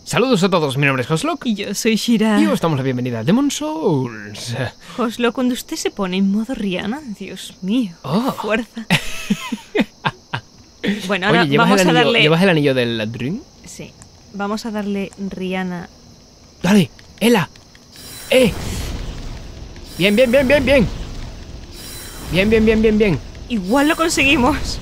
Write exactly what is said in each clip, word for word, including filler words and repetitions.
Saludos a todos, mi nombre es Hoslock. Y yo soy Shira. Y os damos la bienvenida a Demon Souls. Hoslock, cuando usted se pone en modo Rihanna, Dios mío, Oh. fuerza. Bueno, ahora Oye, ¿llevas, vamos el a anillo, darle... ¿llevas el anillo del Ladrín? Sí, vamos a darle Rihanna. Dale, Ela. Eh. Bien, bien, bien, bien, bien. Bien, bien, bien, bien, bien. Igual lo conseguimos.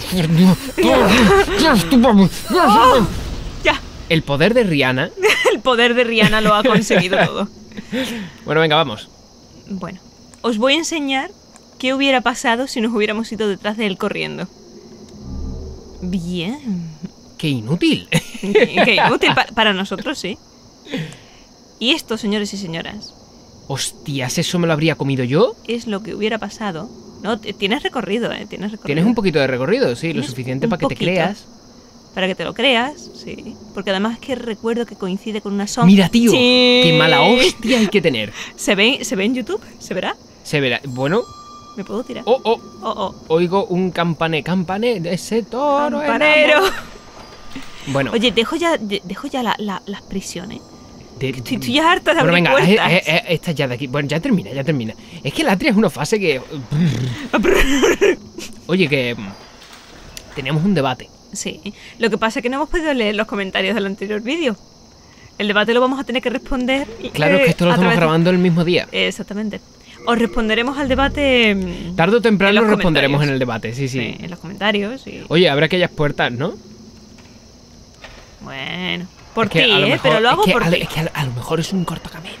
¡Oh! Ya, El poder de Rihanna. el poder de Rihanna lo ha conseguido todo. Bueno, venga, vamos. Bueno, os voy a enseñar qué hubiera pasado si nos hubiéramos ido detrás de él corriendo. Bien. ¡Qué inútil! Qué, qué útil pa- para nosotros, sí. Y esto, señores y señoras, Hostias, ¿eso me lo habría comido yo? es lo que hubiera pasado. No, t- tienes recorrido, ¿eh? Tienes recorrido. Tienes un poquito de recorrido, sí, lo Tienes suficiente un para que te poquito. creas. Para que te lo creas, sí. Porque además es que recuerdo que coincide con una sombra. Mira, tío, Sí. qué mala hostia hay que tener. ¿Se ve, ¿Se ve en YouTube? ¿Se verá? Se verá. Bueno, ¿Me puedo tirar? oh, oh, Oh, oh. oigo un campané, campané de ese toro. Campanero. enamorado. Bueno, Oye, dejo ya, de- dejo ya la- la- las prisiones. de- Estoy, estoy ya harta de bueno, abrir venga, eh, puertas. eh, eh, esta ya de aquí. Bueno, ya termina, ya termina. Es que la Atria es una fase que. Oye, que. mm, Teníamos un debate. Sí, lo que pasa es que no hemos podido leer los comentarios del anterior vídeo. El debate lo vamos a tener que responder. y- Claro, es eh, que esto lo a estamos través de- grabando el mismo día. Eh, Exactamente. Os responderemos al debate. mm, Tarde o temprano en los lo responderemos en comentarios. el debate, sí, sí. sí, en los comentarios. Y... Oye, habrá aquellas puertas, ¿no? Bueno, por Es que ti, a lo ¿eh? mejor- Pero lo hago es que por a, ti. Es que a, a lo mejor es un cortacamino.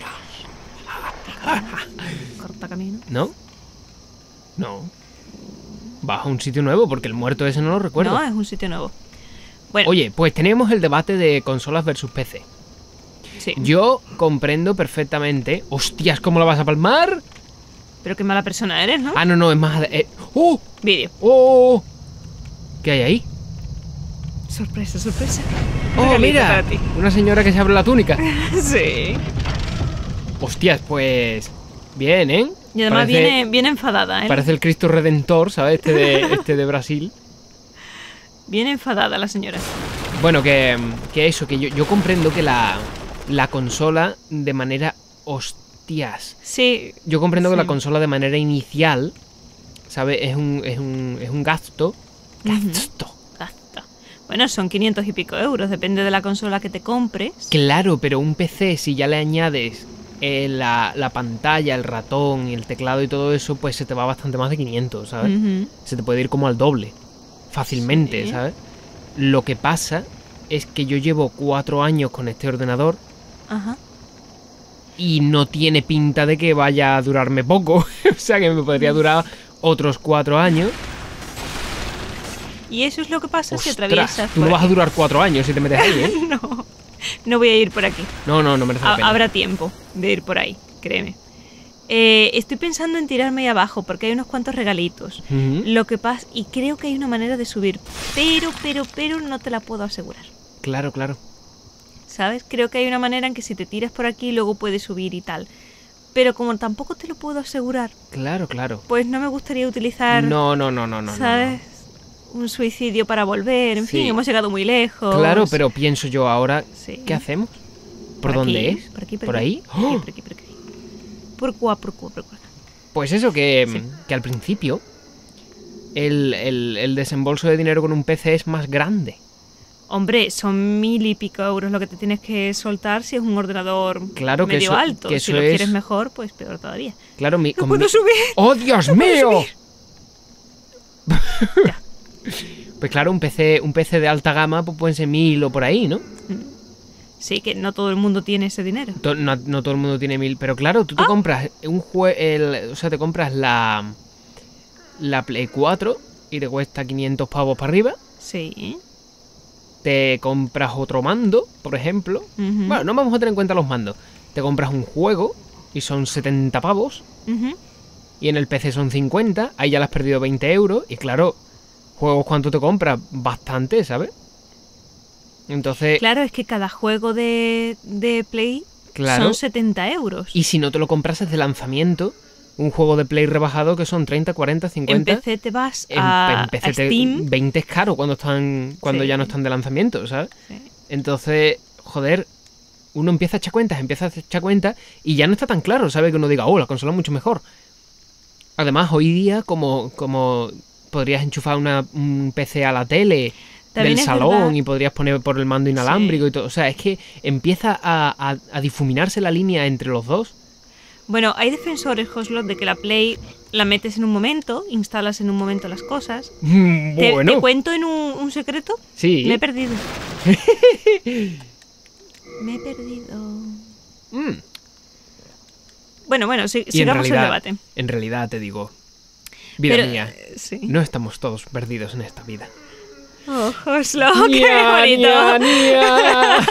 Corta camino. ¿No? No. Vas a un sitio nuevo porque el muerto ese no lo recuerdo. No, es un sitio nuevo. Bueno, Oye, pues tenemos el debate de consolas versus P C. sí. Yo comprendo perfectamente. ¡Hostias, cómo lo vas a palmar! Pero qué mala persona eres, ¿no? Ah, no, no, es más. eh, ¡Oh! Vídeo. ¡Oh! ¿Qué hay ahí? Sorpresa, sorpresa. ¡Oh, Regalito mira! para ti. Una señora que se abre la túnica. Sí. Hostias, pues. Bien, ¿eh? Y además Parece- viene, viene enfadada, ¿eh? Parece el Cristo Redentor, ¿sabes? Este de, este de Brasil. Viene enfadada la señora. Bueno, que, que eso, que yo, yo comprendo que la, la consola de manera... Hostias. Sí. Yo comprendo que Sí. la consola de manera inicial, ¿sabes? Es un, es un, es un gasto. Gasto. Gasta. Bueno, son quinientos y pico euros, depende de la consola que te compres. Claro, pero un P C, si ya le añades eh, la, la pantalla, el ratón y el teclado y todo eso, pues se te va bastante más de quinientos, ¿sabes? Ujú. Se te puede ir como al doble. Fácilmente, Sí. ¿sabes? Lo que pasa es que yo llevo cuatro años con este ordenador Ajá. y no tiene pinta de que vaya a durarme poco. O sea que me podría durar otros cuatro años. Y eso es lo que pasa si Ostras, atraviesas tú no por vas a aquí. durar cuatro años si te metes ahí, ¿eh? No, no voy a ir por aquí. No, no, no merece la Ha- pena. habrá tiempo de ir por ahí, créeme. Eh, estoy pensando en tirarme ahí abajo porque hay unos cuantos regalitos. Ujú. Lo que pasa, y creo que hay una manera de subir, pero, pero, pero no te la puedo asegurar. Claro, claro. ¿Sabes? Creo que hay una manera en que si te tiras por aquí luego puedes subir y tal. Pero como tampoco te lo puedo asegurar, Claro, claro. pues no me gustaría utilizar, No, no, no, no, no. no, ¿sabes? Un suicidio para volver. En Sí. fin, hemos llegado muy lejos. no. Claro, pero pienso yo ahora, Sí. ¿qué hacemos? ¿Por, Por dónde aquí, es? por aquí, por ¿Por aquí. ahí? Por aquí, ¡Oh! por aquí, por aquí. Por cuá, por cuá, por cuá. Pues eso, que, Sí. que al principio el, el- el desembolso de dinero con un P C es más grande. Hombre, son mil y pico euros lo que te tienes que soltar si es un ordenador Claro que medio eso- alto. que si eso lo es- quieres mejor, pues peor todavía. Claro, mi, ¡No con puedo mi- subir! ¡Oh, Dios puedo mío! subir. Ya. Pues claro, un P C, un P C de alta gama pues pueden ser mil o por ahí, ¿no? Sí, que no todo el mundo tiene ese dinero. To- No, no todo el mundo tiene mil, pero claro, tú te Ah. compras un jue o sea, te compras la la Play cuatro y te cuesta quinientos pavos para arriba. Sí. Te compras otro mando, por ejemplo. Ujú. Bueno, no vamos a tener en cuenta los mandos. Te compras un juego y son setenta pavos. Ujú. Y en el P C son cincuenta. Ahí ya le has perdido veinte euros. Y claro, juegos, ¿cuánto te compras? Bastante, ¿sabes? Entonces, Claro, es que cada juego de, de Play claro. son setenta euros. Y si no te lo compras desde lanzamiento, un juego de Play rebajado que son treinta, cuarenta, cincuenta. En P C te vas En, a, en P C a te- Steam. veinte es caro cuando están cuando Sí. ya no están de lanzamiento, ¿sabes? Sí. Entonces, joder, uno empieza a echar cuentas, empieza a echar cuentas y ya no está tan claro, ¿sabe? Que uno diga, oh, la consola es mucho mejor. Además, hoy día, como, como podrías enchufar una, un P C a la tele También del es salón verdad. y podrías poner por el mando inalámbrico Sí. y todo. O sea, es que empieza a, a, a difuminarse la línea entre los dos. Bueno, hay defensores, Hoslot, de que la Play la metes en un momento, instalas en un momento las cosas. Mm, ¿Te, Bueno, te cuento en un, un secreto? sí. Me he perdido. Me he perdido. Mm. Bueno, bueno, si- Y en sigamos el realidad, debate. en realidad te digo, vida Pero, mía, eh, sí. no estamos todos perdidos en esta vida. Oh, Oslo, qué Nia, bonito. nia, nia.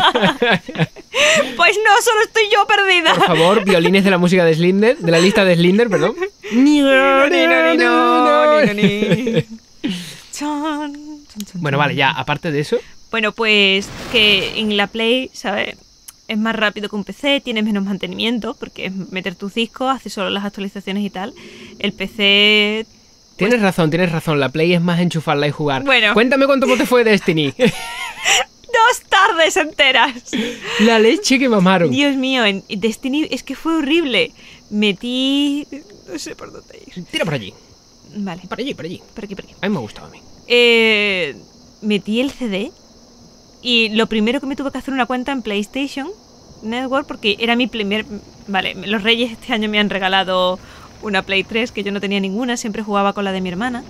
Pues no, solo estoy yo perdida. Por favor, violines de la música de Slinder, de la lista de Slinder, perdón. Ni, no, ni, no, ni, no, ni, no, ni. Chon, chon, chon, Bueno, chon. vale, ya, aparte de eso, Bueno, pues que en la Play, ¿sabes? Es más rápido que un P C, tienes menos mantenimiento, porque es meter tus discos, hace solo las actualizaciones y tal. El P C... tienes razón, tienes razón, la Play es más enchufarla y jugar. Bueno. Cuéntame cuánto te fue Destiny. ¡Dos tardes enteras! La leche que mamaron. Dios mío, en Destiny es que fue horrible. Metí... No sé por dónde ir. Tira por allí, Vale, por allí, por allí. por aquí, por aquí. A mí me ha gustado a mí. Eh, metí el C D y lo primero que me tuve que hacer una cuenta en PlayStation Network porque era mi primer... Vale, los Reyes este año me han regalado una Play tres, que yo no tenía ninguna, siempre jugaba con la de mi hermana.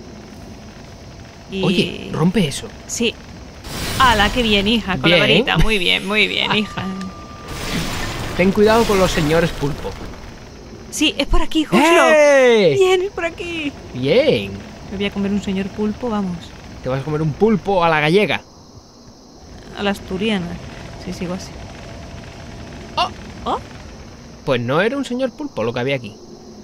Y... Oye, rompe eso. Sí. ¡Hala, qué bien, hija! Con la Bien. varita. Muy bien, muy bien, hija. Ten cuidado con los señores pulpo. Sí, es por aquí, Joslo. ¡Eh! Bien, es por aquí. Bien. Me voy a comer un señor pulpo, vamos. Te vas a comer un pulpo a la gallega. A la asturiana. Sí, sigo así. Oh. ¿Oh? Pues no era un señor pulpo lo que había aquí.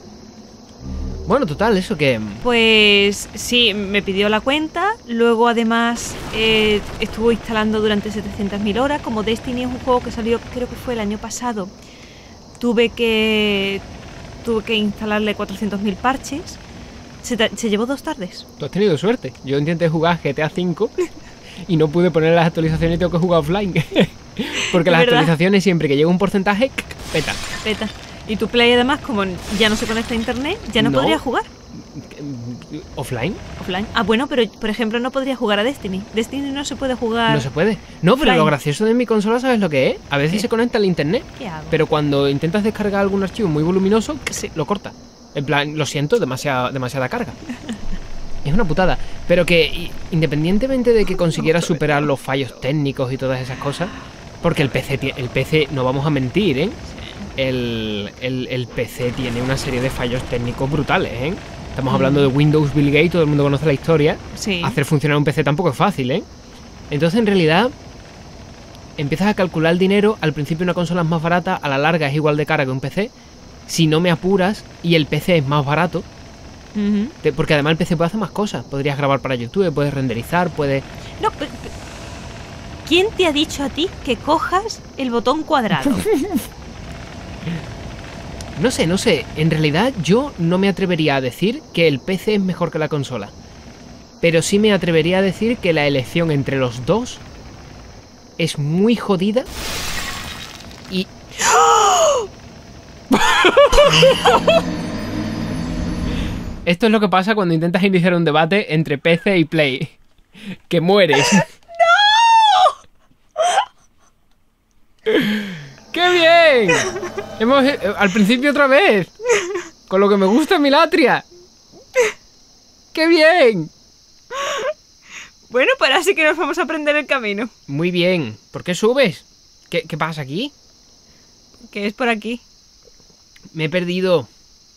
Bueno, total, eso que... Pues sí, me pidió la cuenta. Luego, además, eh, estuvo instalando durante setecientas mil horas. Como Destiny es un juego que salió, creo que fue el año pasado, tuve que tuve que instalarle cuatrocientos mil parches. Se, ta- se llevó dos tardes. Tú has tenido suerte. Yo intenté jugar G T A cinco y no pude poner las actualizaciones y tengo que jugar offline. Porque Es las verdad. actualizaciones siempre que llega un porcentaje, peta. Peta. Y tu Play, además, como ya no se conecta a internet, ya no, No. podría jugar ¿Offline? offline. Ah, bueno, pero por ejemplo, no podría jugar a Destiny. Destiny no se puede jugar. No se puede. No, pero Offline. lo gracioso de mi consola, ¿sabes lo que es? A veces ¿Qué? se conecta al internet, ¿Qué hago? pero cuando intentas descargar algún archivo muy voluminoso, Sí. lo corta. En plan, lo siento, demasiada, demasiada carga. Es una putada. Pero que i- independientemente de que consiguieras superar los fallos técnicos y todas esas cosas, porque el P C, tie- el P C, no vamos a mentir, ¿eh? El, el, el P C tiene una serie de fallos técnicos brutales, ¿eh? Estamos hablando de Windows Bill Gates, todo el mundo conoce la historia. Sí. Hacer funcionar un P C tampoco es fácil, ¿eh? Entonces, en realidad, empiezas a calcular el dinero. Al principio una consola es más barata, a la larga es igual de cara que un P C. Si no me apuras y el P C es más barato, Ujú. te- porque además el P C puede hacer más cosas. Podrías grabar para YouTube, puedes renderizar, puedes... No, pe- pe- ¿quién te ha dicho a ti que cojas el botón cuadrado? No sé, no sé. En realidad yo no me atrevería a decir que el P C es mejor que la consola. Pero sí me atrevería a decir que la elección entre los dos es muy jodida y... Esto es lo que pasa cuando intentas iniciar un debate entre P C y Play. Que mueres. ¡No! ¡Qué bien! Hemos, eh, al principio otra vez. Con lo que me gusta mi latria. ¡Qué bien! Bueno, pues ahora sí que nos vamos a aprender el camino. Muy bien. ¿Por qué subes? ¿Qué, qué pasa aquí? Que es por aquí. Me he perdido.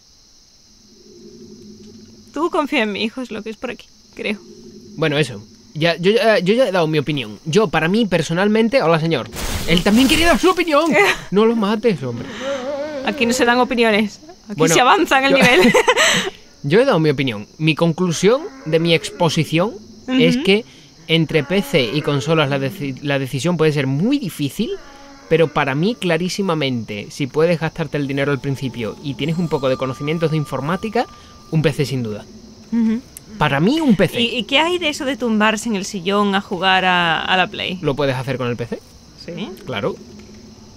Tú confía en mi hijo, es lo que es por aquí, creo. Bueno, eso. Ya, yo, ya- yo ya he dado mi opinión. Yo, para mí, personalmente... Hola, señor. Él también quería dar su opinión. No lo mates, hombre. Aquí no se dan opiniones. Aquí Bueno, se avanza en el yo- nivel. Yo he dado mi opinión. Mi conclusión de mi exposición es que entre P C y consolas la, deci- la decisión puede ser muy difícil, pero para mí clarísimamente, si puedes gastarte el dinero al principio y tienes un poco de conocimientos de informática, un P C sin duda. Ujú. Para mí un P C. ¿Y, y qué hay de eso de tumbarse en el sillón a jugar a, a la Play? ¿Lo puedes hacer con el P C? Sí. Claro.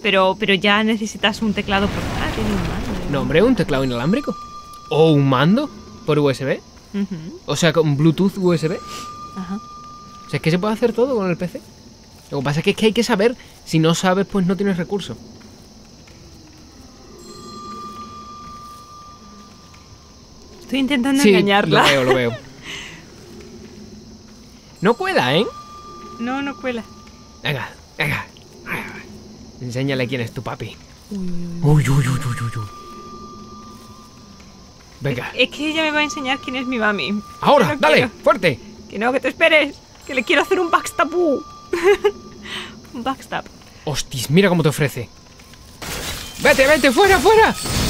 pero, pero ya necesitas un teclado portátil y un mando. No, hombre, un teclado inalámbrico. O un mando por U S B. Ujú. O sea, con Bluetooth U S B. Ajá. O sea, es que se puede hacer todo con el P C. Lo que pasa es que, es que hay que saber. Si no sabes, pues no tienes recursos. Estoy intentando Sí, engañarla. lo veo, lo veo. No cuela, ¿eh? No, no cuela. Venga, venga. Enséñale quién es tu papi. Uy, uy, uy. Uy, uy, uy, uy, uy, uy. Venga. Es que ella me va a enseñar quién es mi mami. Ahora, Que no dale, quiero. fuerte. Que no, que te esperes. Que le quiero hacer un backstab. un backstab. Hostis, mira cómo te ofrece. Vete, vete, fuera, fuera.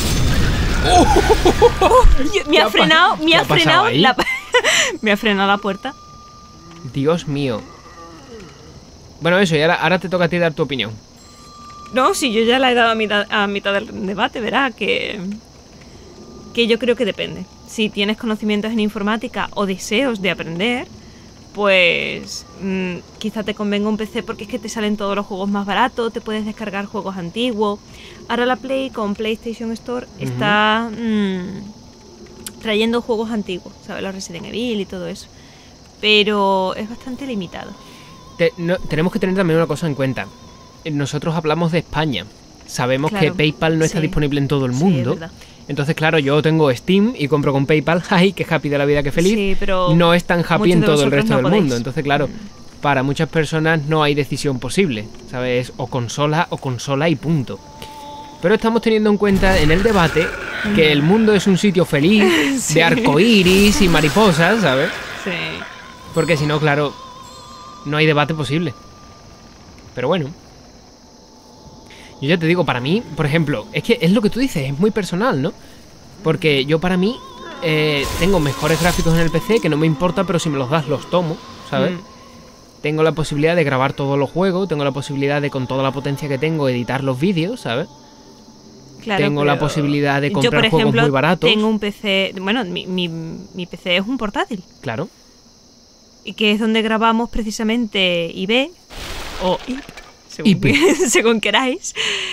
Yo- me ¿Qué ha ha frenado, pa- me qué ha ha pasado frenado ahí? la... me ha frenado la puerta. Dios mío. Bueno, eso, y ahora, ahora te toca a ti dar tu opinión. No, sí, yo ya la he dado a mitad, a mitad del debate, verá, que... Que yo creo que depende. Si tienes conocimientos en informática o deseos de aprender, pues mm, quizá te convenga un P C porque es que te salen todos los juegos más baratos, te puedes descargar juegos antiguos. Ahora la Play con PlayStation Store está mm, trayendo juegos antiguos, ¿sabes? Los Resident Evil y todo eso. Pero es bastante limitado. Te- no- tenemos que tener también una cosa en cuenta. Nosotros hablamos de España. Sabemos Claro, que PayPal no está sí. disponible en todo el Sí, mundo. es verdad. Entonces, claro, yo tengo Steam y compro con PayPal. ¡Ay, qué happy de la vida, qué feliz! Sí, pero no es tan happy muchos en de todo el vosotros resto no del podéis. mundo. Entonces, claro, para muchas personas no hay decisión posible. ¿Sabes? O consola o consola y punto. Pero estamos teniendo en cuenta en el debate que el mundo es un sitio feliz, Sí. de arcoíris y mariposas, ¿sabes? Sí. Porque si no, claro, no hay debate posible. Pero bueno. Yo ya te digo, para mí, por ejemplo, es que es lo que tú dices, es muy personal, ¿no? Porque yo para mí eh, tengo mejores gráficos en el P C, que no me importa, pero si me los das los tomo, ¿sabes? Mm. Tengo la posibilidad de grabar todos los juegos, tengo la posibilidad de, con toda la potencia que tengo, editar los vídeos, ¿sabes? Claro, Tengo la pero posibilidad de yo, comprar por juegos ejemplo, muy baratos. Tengo un P C, bueno, mi, mi, mi P C es un portátil, Claro. y que es donde grabamos precisamente I B o I P, según, I P. según queráis.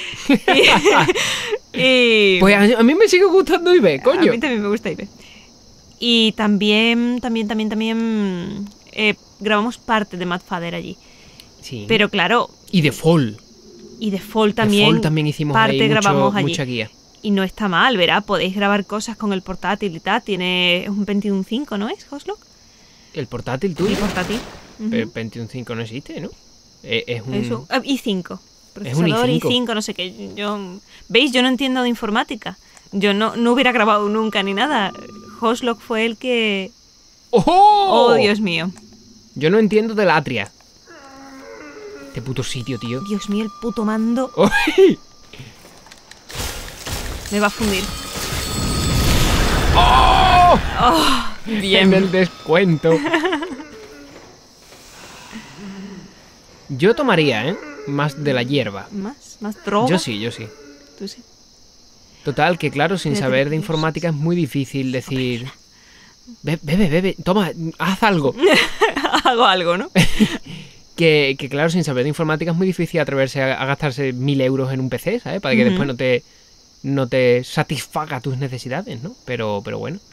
y, y- Pues a, a mí me sigue gustando I B, a coño. mí también me gusta I B. Y también, también, también, también eh, grabamos parte de Mad Father allí. Sí. Pero claro, Y de Fall. y de Fall De también, Fall también hicimos parte ahí mucho- grabamos allí. mucha guía. Y no está mal, verá, podéis grabar cosas con el portátil y tal. Tiene es un Pentium cinco, ¿no es, Hoslock? El portátil El tuyo. portátil. Ujú. Pero Pentium cinco no existe, ¿no? Eh, es un... Eso. Ah, i cinco. Es un Procesador i cinco. i cinco, no sé qué. Yo, ¿veis? Yo no entiendo de informática. Yo no, no hubiera grabado nunca ni nada. Hoslock fue el que... ¡Oh! Oh, Dios mío. Yo no entiendo del Atria. Este puto sitio, tío. Dios mío, el puto mando ¡Uy! me va a fundir. ¡Oh! Oh, En el descuento. Yo tomaría, ¿eh? Más de la hierba. ¿Más? ¿Más droga? Yo sí, yo sí. Tú sí. Total, que claro, sin Mira, saber de Dios. informática es muy difícil decir... Be- Bebe, bebe, toma, haz algo. Hago algo, ¿no? Que, que claro, sin saber de informática es muy difícil atreverse a, a gastarse mil euros en un P C, ¿sabes? Para que Ujú. después no te, no te satisfaga tus necesidades, ¿no? Pero, pero bueno.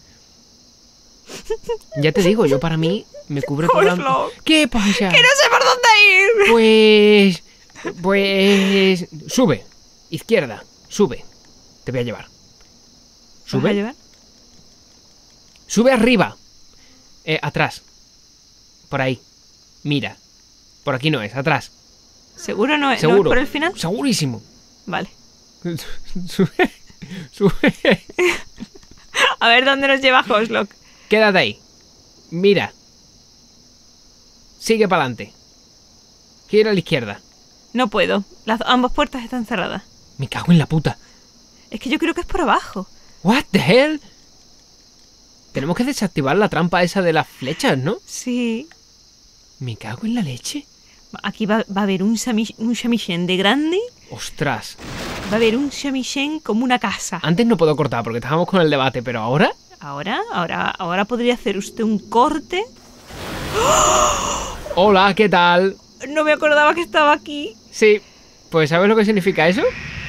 Ya te digo, yo para mí me cubre toda la... Hoslock. ¿Qué pasa? ¡Que no sé por dónde ir! Pues... Pues... Sube. Izquierda. Sube. Te voy a llevar. ¿Vas a Sube. llevar? Sube arriba. Eh, atrás. Por ahí. Mira. Por aquí no es, atrás. ¿Seguro no es, no es Seguro. por el final? Segurísimo. Vale. Sube. Sube. A ver dónde nos lleva Hoslock. Quédate ahí. Mira. Sigue para adelante. Gira a la izquierda. No puedo. Las ambas puertas están cerradas. Me cago en la puta. Es que yo creo que es por abajo. What the hell? Tenemos que desactivar la trampa esa de las flechas, ¿no? Sí. Me cago en la leche. Aquí va, va a haber un, shami- un shamisen de grande. Ostras. Va a haber un shamisen como una casa. Antes no puedo cortar porque estábamos con el debate, pero ahora... Ahora, ahora, ahora podría hacer usted un corte. Hola, ¿qué tal? No me acordaba que estaba aquí. Sí. Pues ¿sabes lo que significa eso?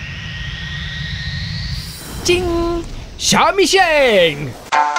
¡Ching! ¡Shamisen!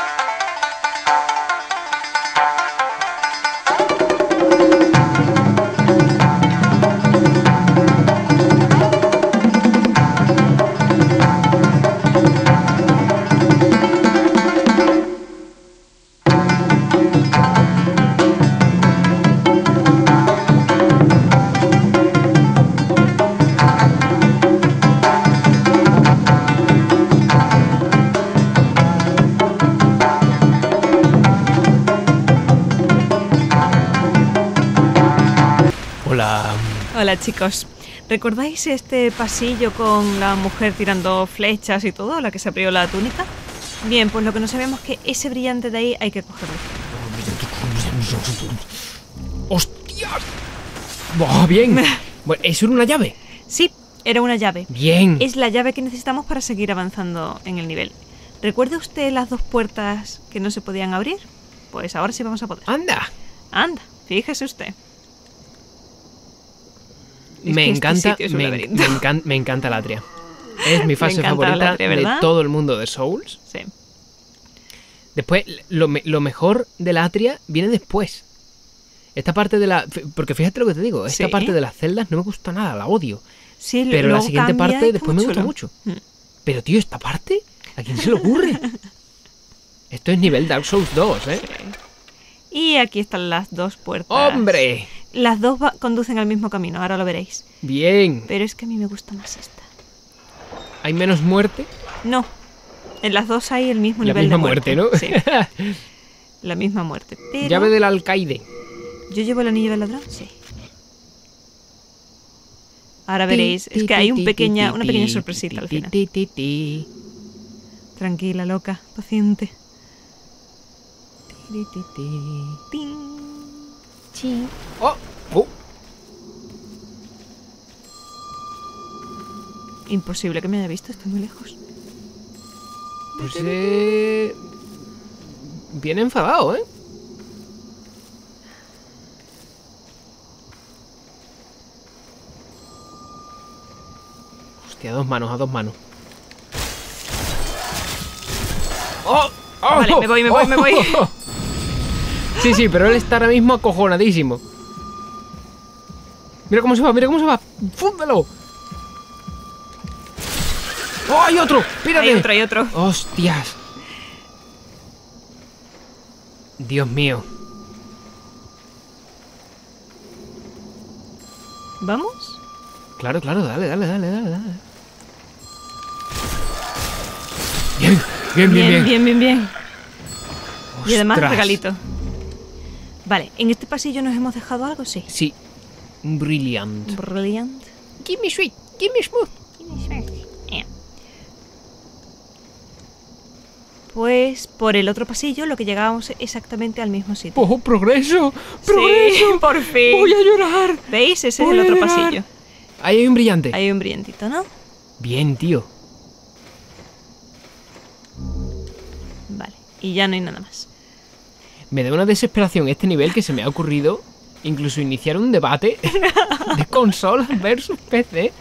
Hola. Hola chicos, ¿recordáis este pasillo con la mujer tirando flechas y todo, la que se abrió la túnica? Bien, pues lo que no sabemos es que ese brillante de ahí hay que cogerlo. ¡Hostias! ¡Oh, bien! Bueno, ¿eso era una llave? Sí, era una llave. Bien. Es la llave que necesitamos para seguir avanzando en el nivel. ¿Recuerda usted las dos puertas que no se podían abrir? Pues ahora sí vamos a poder. ¡Anda! Anda, fíjese usted. Es Me que este encanta, sitio es un me, laberinto. me encanta, me encanta la Atria. Es mi fase encanta favorita la Atria, de ¿verdad? todo el mundo de Souls. Sí. Después, lo, me- lo mejor de la Atria viene después. Esta parte de la... Porque fíjate lo que te digo, esta Sí. parte de las celdas no me gusta nada, la odio. Sí, Pero la luego siguiente cambia y parte está después muy me gusta chulo. mucho. Mm. Pero tío, esta parte, ¿a quién se le ocurre? Esto es nivel Dark Souls dos, ¿eh? Y aquí están las dos puertas. ¡Hombre! Las dos va- conducen al mismo camino, ahora lo veréis. Bien. Pero es que a mí me gusta más esta. Hay menos muerte. No, en las dos hay el mismo La nivel misma de muerte, muerte. ¿no? Sí, la misma muerte. Pero Llave del alcaide. ¿yo llevo el anillo del ladrón? Sí. Ahora veréis, es que hay un pequeña, una pequeña sorpresita al final. Ti, ti, ti. Tranquila, loca, paciente. Ti, ti, ti. Ting. ¡Oh! ¡Oh! Imposible que me haya visto, estoy muy lejos. Pues eh... bien enfadado, ¿eh? Hostia, a dos manos, a dos manos. ¡Oh! ¡Oh! Vale, me voy, me voy, me voy. Sí, sí, pero él está ahora mismo acojonadísimo. Mira cómo se va, mira cómo se va. ¡Fúndelo! ¡Oh, hay otro! ¡Pírate! Hay otro, hay otro. ¡Hostias! Dios mío. ¿Vamos? Claro, claro, dale, dale, dale, dale, dale. Bien, bien, bien, Bien, bien. bien, bien, bien. Y además Ostras. regalito. Vale, ¿en este pasillo nos hemos dejado algo? Sí. Sí. Brilliant. Brilliant. Give me sweet, give me smooth. Eh. Pues por el otro pasillo lo que llegábamos exactamente al mismo sitio. ¡Oh, progreso! ¡Progreso! Sí, por fin. ¡Voy a llorar! ¿Veis? Ese es Voy el a otro llorar. pasillo. Ahí hay un brillante. Hay un brillantito, ¿no? Bien, tío. Vale. Y ya no hay nada más. Me da una desesperación este nivel que se me ha ocurrido incluso iniciar un debate de consolas versus P C.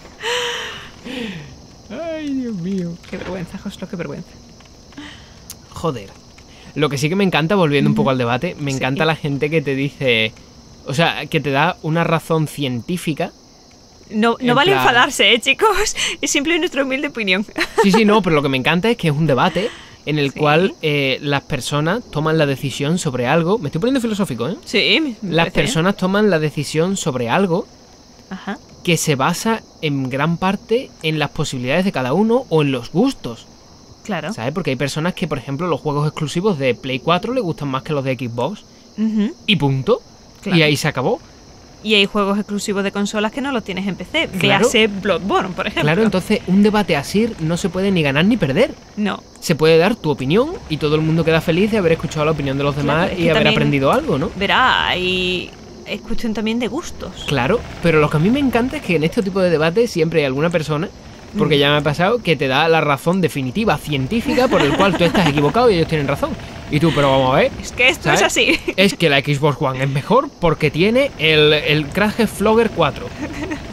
Ay, Dios mío. Qué vergüenza, Joslo, qué vergüenza. Joder. Lo que sí que me encanta, volviendo un poco al debate, me Sí. encanta la gente que te dice... O sea, que te da una razón científica. No, no En vale plan- enfadarse, ¿eh, chicos? Es simple nuestra humilde opinión. Sí, sí, no, pero lo que me encanta es que es un debate en el Sí. cual eh, las personas toman la decisión sobre algo. Me estoy poniendo filosófico, ¿eh? Sí, me Las parece bien. personas toman la decisión sobre algo Ajá. que se basa en gran parte en las posibilidades de cada uno o en los gustos, Claro. ¿sabes? Porque hay personas que, por ejemplo, los juegos exclusivos de Play cuatro le gustan más que los de Xbox Ujú. y punto. Claro. Y ahí se acabó. Y hay juegos exclusivos de consolas que no los tienes en P C. Claro. Véase Bloodborne, por ejemplo. Claro, entonces un debate así no se puede ni ganar ni perder. No. Se puede dar tu opinión y todo el mundo queda feliz de haber escuchado la opinión de los demás Claro, es y que haber también- aprendido algo, ¿no? Verá, y es cuestión también de gustos. Claro, pero lo que a mí me encanta es que en este tipo de debates siempre hay alguna persona, porque ya me ha pasado, que te da la razón definitiva, científica, por el cual tú estás equivocado y ellos tienen razón. Y tú, pero vamos a ver, Es que esto ¿sabes? es así. es que la Xbox One es mejor porque tiene el, el Crash Flogger cuatro.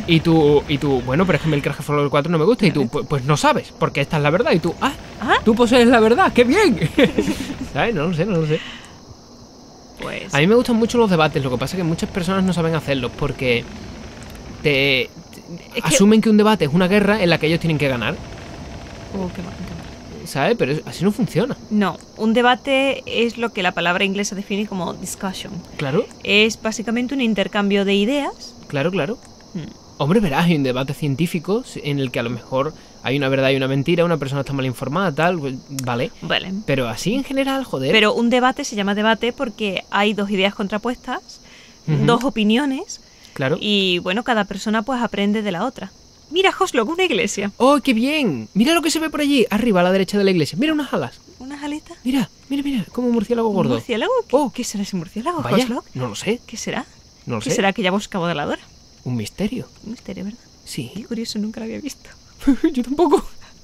Y tú, y tú, bueno, pero es que a mí el Crash Follower cuatro no me gusta. Y tú, pues, pues no sabes, porque esta es la verdad. Y tú, ah, ¿Ah? tú posees la verdad, ¡qué bien! ¿Sabes? No lo sé, no lo sé. Pues... A mí me gustan mucho los debates, lo que pasa es que muchas personas no saben hacerlos porque te, te Es que- asumen que un debate es una guerra en la que ellos tienen que ganar, Oh, qué mal, qué mal. ¿sabes? Pero es- así no funciona. No, un debate es lo que la palabra inglesa define como discussion. Claro, Es básicamente un intercambio de ideas. claro, claro. Hmm. Hombre, verás, hay un debate científico en el que a lo mejor hay una verdad y una mentira, una persona está mal informada, tal, pues, vale. Vale. Pero así en general, joder. Pero un debate se llama debate porque hay dos ideas contrapuestas, Ujú. dos opiniones, Claro. y bueno, cada persona pues aprende de la otra. Mira, Hoslog, una iglesia. ¡Oh, qué bien! Mira lo que se ve por allí, arriba a la derecha de la iglesia. Mira unas alas. ¿Unas aletas? Mira, mira, mira, como un murciélago ¿Un gordo. murciélago? ¿Qué, Oh. ¿Qué será ese murciélago, Vaya, Hoslog? no lo sé, ¿Qué será? no lo ¿Qué sé. será que llama cabo de la Dora? Un misterio. Un misterio, ¿verdad? Qué Sí. curioso, nunca lo había visto. Yo tampoco.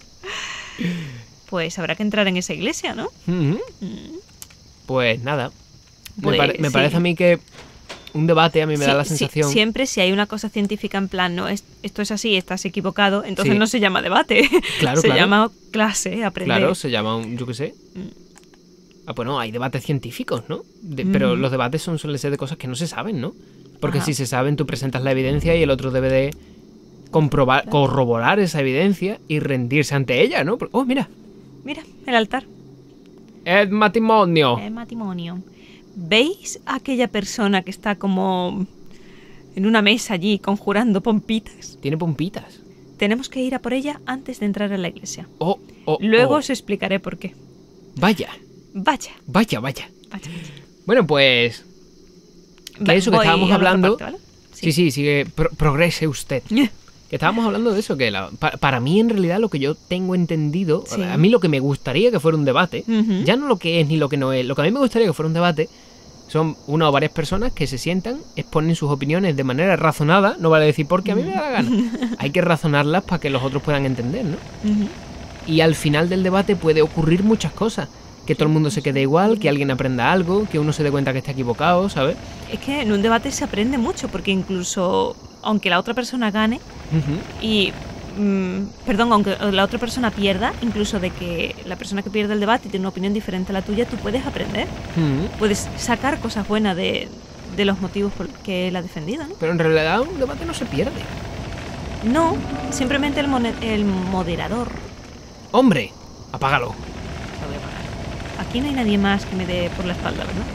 Pues habrá que entrar en esa iglesia, ¿no? Ujú. Mm. Pues nada. Me, Pues, pare- me sí. parece a mí que un debate a mí me Sí, da la sí, sensación. siempre si hay una cosa científica en plan, no, es- esto es así, estás equivocado, entonces Sí. no se llama debate. Claro, se claro. llama clase, aprender. Claro, se llama un, yo qué sé. Mm. Ah, pues no, hay debates científicos, ¿no? De- Pero Ujú. los debates son, suelen ser de cosas que no se saben, ¿no? Porque Ajá. si se saben, tú presentas la evidencia y el otro debe de comprobar, corroborar esa evidencia y rendirse ante ella, ¿no? Porque- oh, mira, Mira, el altar. el matrimonio. El matrimonio. ¿Veis a aquella persona que está como en una mesa allí conjurando pompitas? Tiene pompitas. Tenemos que ir a por ella antes de entrar a la iglesia. Oh, oh, Luego oh. os explicaré por qué. Vaya, Vaya, vaya, vaya. vaya. Bueno, pues... Que Va- eso que voy estábamos a la otra hablando... parte, ¿vale? Sí, sí, sigue, pro- progrese usted. Que estábamos hablando de eso, que la- pa- para mí en realidad lo que yo tengo entendido, Sí. a mí lo que me gustaría que fuera un debate, Ujú. ya no lo que es ni lo que no es, lo que a mí me gustaría que fuera un debate son una o varias personas que se sientan, exponen sus opiniones de manera razonada, no vale decir porque a mí me da la gana, hay que razonarlas para que los otros puedan entender, ¿no? Ujú. Y al final del debate puede ocurrir muchas cosas, que todo el mundo se quede igual, que alguien aprenda algo, que uno se dé cuenta que está equivocado, ¿sabes? Es que en un debate se aprende mucho, porque incluso aunque la otra persona gane Ujú. y... mm, perdón, aunque la otra persona pierda, incluso de que la persona que pierde el debate tiene una opinión diferente a la tuya, tú puedes aprender. Ujú. Puedes sacar cosas buenas de, de los motivos por que él ha defendido, ¿no? Pero en realidad un debate no se pierde. No, simplemente el, mone- el moderador. ¡Hombre! Apágalo. Lo voy a apagar. Aquí no hay nadie más que me dé por la espalda, ¿verdad?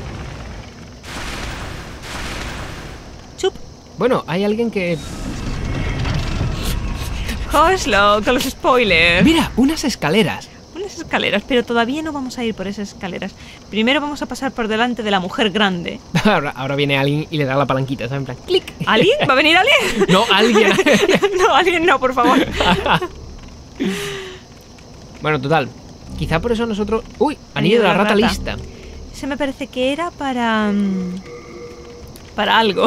Chup. Bueno, hay alguien que... Oslo, con los spoilers. ¡Mira! Unas escaleras. Unas escaleras, pero todavía no vamos a ir por esas escaleras. Primero vamos a pasar por delante de la mujer grande. Ahora, ahora viene alguien y le da la palanquita, ¿sabes? En plan, ¡clic! ¿Alguien? ¿Va a venir alguien? No, alguien. No, alguien no, por favor. Bueno, total. Quizá por eso nosotros... ¡Uy! Anillo de la rata lista. Se me parece que era para... mm, para algo.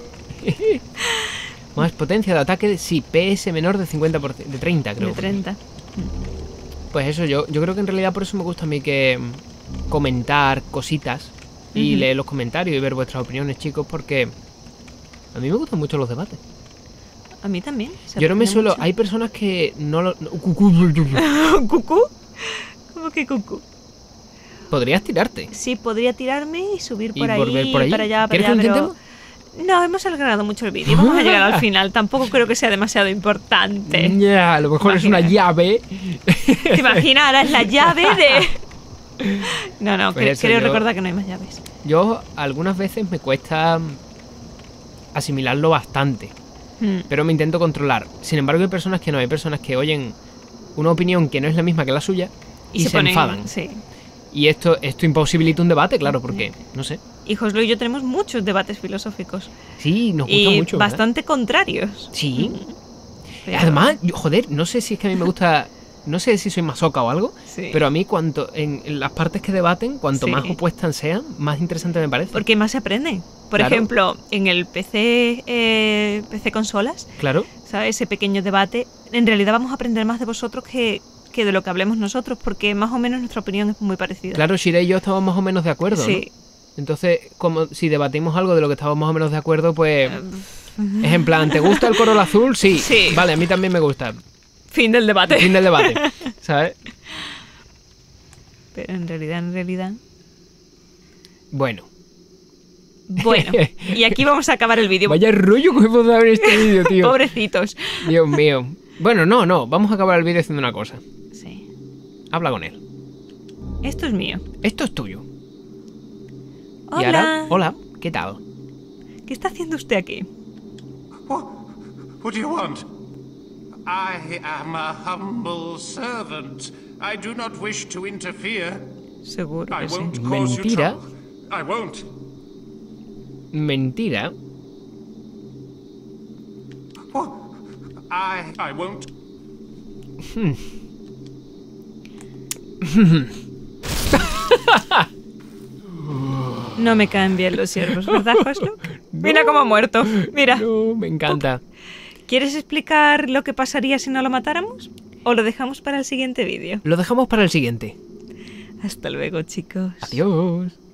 Más potencia de ataque, sí, P S menor de cincuenta por ciento, de treinta creo. De treinta. Pues eso, yo, yo creo que en realidad por eso me gusta a mí que mm, comentar cositas y Ujú. leer los comentarios y ver vuestras opiniones, chicos, porque a mí me gustan mucho los debates. A mí también. se Yo no me aprende suelo... mucho. Hay personas que no lo... no- ¿Cucú? ¿Cómo que cucú? Podrías tirarte Sí, podría tirarme y subir y por ahí, volver por allí. para allá, para ¿Quieres allá, que lo pero... intentemos? No, hemos alargado mucho el vídeo. Vamos a llegar al final. Tampoco creo que sea demasiado importante. Ya, a lo mejor es una Imagina. llave. ¿Te imaginas? Ahora es la llave de... No, no, Pues cre- eso, creo yo- recordar que no hay más llaves. Yo algunas veces me cuesta asimilarlo bastante, Hmm. pero me intento controlar. Sin embargo, hay personas que no, hay personas que oyen una opinión que no es la misma que la suya y, se, ponen- enfadan. Sí. Y esto, esto imposibilita un debate, claro, porque, no sé. Y Joslo y yo tenemos muchos debates filosóficos. Sí, nos gusta Y mucho. ¿verdad? bastante contrarios. Sí. Pero- Además, yo- joder, no sé si es que a mí me gusta... No sé si soy masoca o algo, Sí. pero a mí cuanto en, en las partes que debaten, cuanto Sí. más opuestas sean, más interesante me parece. Porque más se aprende. Por Claro. ejemplo, en el P C, eh, P C consolas, Claro, ¿sabes? Ese pequeño debate, en realidad vamos a aprender más de vosotros que, que de lo que hablemos nosotros, porque más o menos nuestra opinión es muy parecida. claro, Shirei y yo estamos más o menos de acuerdo, Sí. ¿no? Entonces, como si debatimos algo de lo que estamos más o menos de acuerdo, pues... Eh, Es en plan, ¿te gusta el Corolla azul? Sí. Sí. Vale, a mí también me gusta. Fin del debate. Fin del debate, ¿sabes? Pero en realidad, en realidad... Bueno. Bueno, y aquí vamos a acabar el vídeo. Vaya rollo que hemos dado en este vídeo, tío. Pobrecitos. Dios mío. Bueno, no, no. Vamos a acabar el vídeo haciendo una cosa. Sí. Habla con él. Esto es mío. Esto es tuyo. Hola. Y ahora, hola, ¿qué tal? ¿Qué está haciendo usted aquí? What? What do you want? I am a humble servant. I do not wish to interfere. Seguro I que sí. won't cause you Mentira. trouble. I won't. Mentira. What? I I won't. No me caen bien los siervos, ¿verdad, Hoslock? Mira cómo ha muerto. Mira. No, me encanta. ¿Quieres explicar lo que pasaría si no lo matáramos? ¿O lo dejamos para el siguiente vídeo? Lo dejamos para el siguiente. Hasta luego, chicos. Adiós.